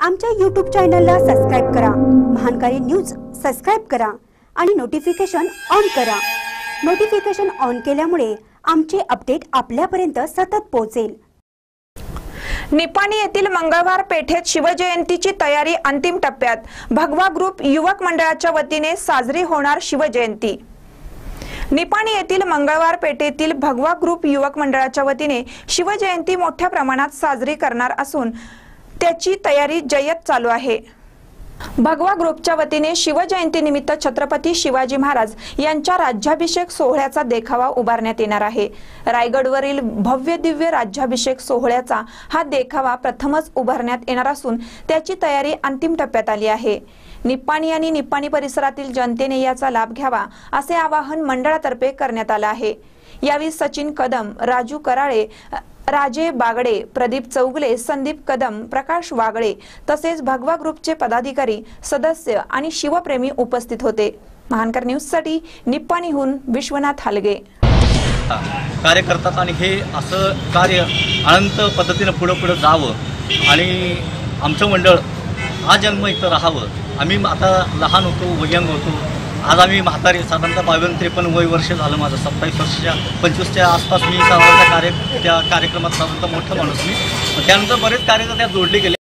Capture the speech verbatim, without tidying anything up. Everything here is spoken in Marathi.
आमच्या यूट्यूब चॅनलला सबस्क्राइब करा, महानकारी न्यूज सबस्क्राइब करा आणि नोटिफिकेशन ऑन करा। नोटिफिकेशन ऑन केल्यामुळे आमचे अपडेट आपल्यापर्यंत सतत पोहोचेल। निपाणी येथील मंगळवार पेठेत शिवजयंतीची तयारी अंतिम टप्प्यात। भगवा ग्रुप युवक मंडळाच्या वतीने साजरी होणार शिवजयंती। निपाणी येथील मंगळवार पेठेतील भगवा ग्रुप युवक मंडळाच्या वतीने शिवजयंती मोठ्या प्रमाणात साजरी करणार असून त्याची तयारी जय्यत चालू आहे। भगवा ग्रुपच्या वतीने शिवजयंती निमित्त छत्रपती शिवाजी महाराज यांच्या राज्याभिषेक सोहळ्याचा देखावा उभारण्यात येणार आहे। रायगडवरील भव्य दिव्य राज्याभिषेक सोहळ्याचा हा देखावा प्रथमच उभारण्यात येणार असून त्याची तयारी अंतिम टप्प्यात आली आहे। निपाणी आणि निपाणी परिसरातील जनतेने याचा लाभ घ्यावा असे आवाहन मंडळातर्फे करण्यात आले आहे। यावेळी सचिन कदम, राजू कराळे, राजे बागडे, प्रदीप चौगले, संदीप कदम, प्रकाश वागळे तसेच भगवा ग्रुपचे पदाधिकारी, सदस्य आणि शिवप्रेमी उपस्थित होते। महानकर न्यूज साठी निपाणीहून विश्वनाथ हलगे। कार्य करतात आणि हे असं कार्य अनंत पद्धतीने पुढे पुढे जावं आणि आमचं मंडळ हा जन्म इथं राहावं। आम्ही आता लहान होतो, वयंग होतो, आज आम्ही म्हातारे साधारणतः बावन्न त्रेपन्न वय वर्ष झालं माझं। सत्तावीस वर्षाच्या पंचवीसच्या आसपास मी साधारणतः कार्य त्या कार्यक्रमात साधारणतः मोठा माणूस मी। त्यानंतर बरेच कार्यक्रम त्यात जोडले गेले।